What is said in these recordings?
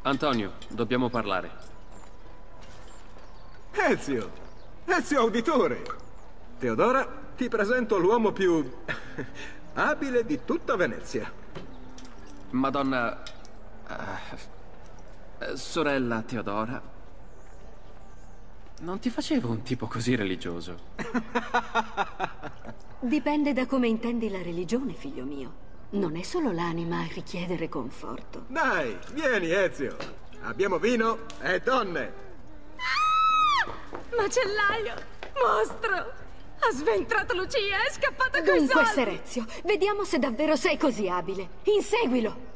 Antonio, dobbiamo parlare. Ezio! Ezio Auditore! Teodora, ti presento l'uomo più abile di tutta Venezia. Madonna... sorella Teodora. Non ti facevo un tipo così religioso. Dipende da come intendi la religione, figlio mio. Non è solo l'anima a richiedere conforto. Dai, vieni Ezio. Abbiamo vino e donne. Macellaio! Mostro! Ha sventrato Lucia, è scappato coi Dunque, soldi! Serezio, vediamo se davvero sei così abile. Inseguilo!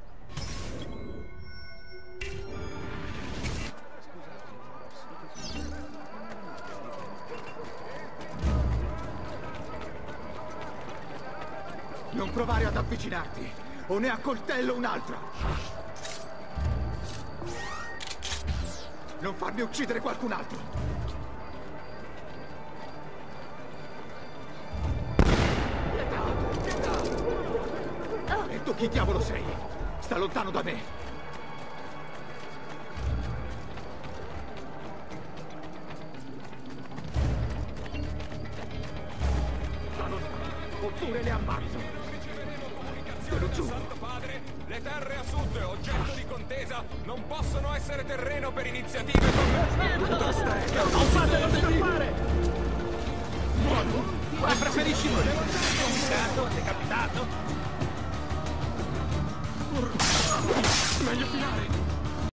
Non provare ad avvicinarti, o ne accoltello un'altra! Non farmi uccidere qualcun altro! E tu chi diavolo sei? Sta lontano da me! Sta lontano, oppure le ammazzo! Te lo giuro! Santo Padre, le terre a sud, oggetto di contesa, non possono essere terreno per iniziative come... Non fatelo scappare! Quale preferisci? Decapitato? Decapitato? Meglio filare!